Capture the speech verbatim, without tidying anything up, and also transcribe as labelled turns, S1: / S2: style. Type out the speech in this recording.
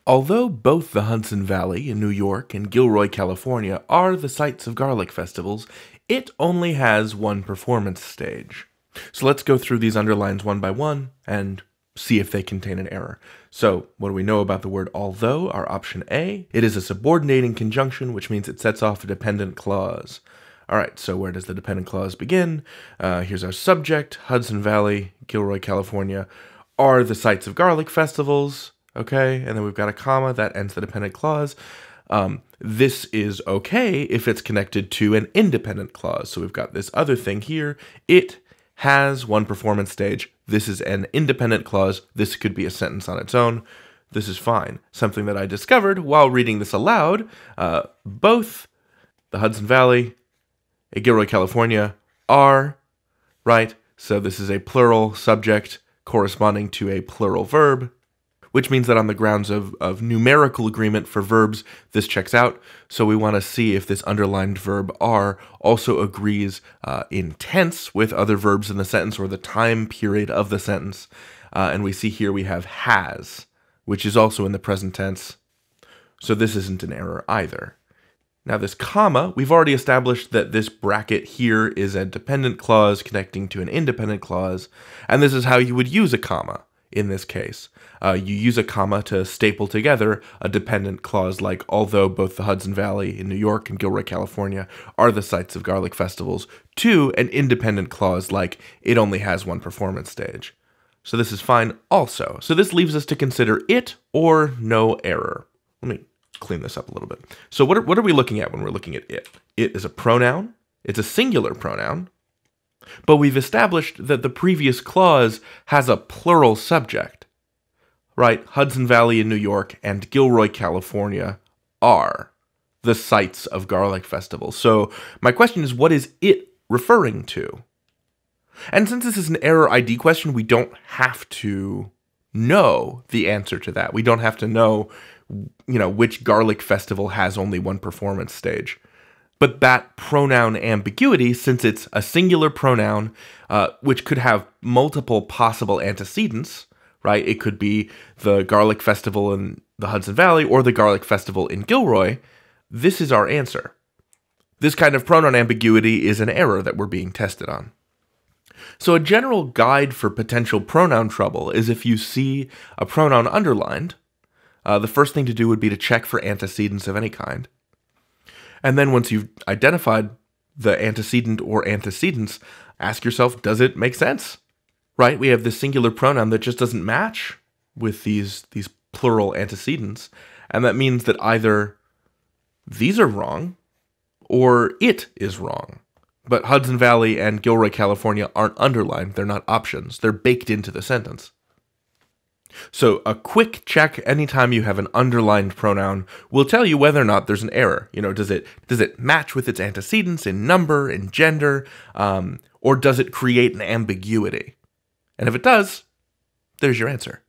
S1: Although both the Hudson Valley in New York and Gilroy, California are the sites of garlic festivals, it only has one performance stage. So let's go through these underlines one by one and see if they contain an error. So what do we know about the word although? Our option A, it is a subordinating conjunction, which means it sets off a dependent clause. All right, so where does the dependent clause begin? Uh, here's our subject, Hudson Valley, Gilroy, California, are the sites of garlic festivals. Okay, and then we've got a comma that ends the dependent clause. Um, this is okay if it's connected to an independent clause. So we've got this other thing here. It has one performance stage. This is an independent clause. This could be a sentence on its own. This is fine. Something that I discovered while reading this aloud, uh, both the Hudson Valley and Gilroy, California are, right? So this is a plural subject corresponding to a plural verb, which means that on the grounds of, of numerical agreement for verbs, this checks out. So we want to see if this underlined verb are also agrees uh, in tense with other verbs in the sentence or the time period of the sentence. Uh, and we see here we have has, which is also in the present tense. So this isn't an error either. Now this comma, we've already established that this bracket here is a dependent clause connecting to an independent clause. And this is how you would use a comma in this case. Uh, you use a comma to staple together a dependent clause like, although both the Hudson Valley in New York and Gilroy, California are the sites of garlic festivals, to an independent clause like, it only has one performance stage. So this is fine also. So this leaves us to consider it or no error. Let me clean this up a little bit. So what are, what are we looking at when we're looking at it? It is a pronoun. It's a singular pronoun. But we've established that the previous clause has a plural subject, right? Hudson Valley in New York and Gilroy, California are the sites of garlic festivals. So my question is, what is it referring to? And since this is an error I D question, we don't have to know the answer to that. We don't have to know, you know, which garlic festival has only one performance stage. But that pronoun ambiguity, since it's a singular pronoun, uh, which could have multiple possible antecedents, right? It could be the garlic festival in the Hudson Valley or the garlic festival in Gilroy. This is our answer. This kind of pronoun ambiguity is an error that we're being tested on. So a general guide for potential pronoun trouble is if you see a pronoun underlined, uh, the first thing to do would be to check for antecedents of any kind. And then once you've identified the antecedent or antecedents, ask yourself, does it make sense? Right? We have this singular pronoun that just doesn't match with these, these plural antecedents. And that means that either these are wrong or it is wrong. But Hudson Valley and Gilroy, California aren't underlined. They're not options. They're baked into the sentence. So a quick check anytime you have an underlined pronoun will tell you whether or not there's an error. You know, does it does it match with its antecedents in number, in gender, um, or does it create an ambiguity? And if it does, there's your answer.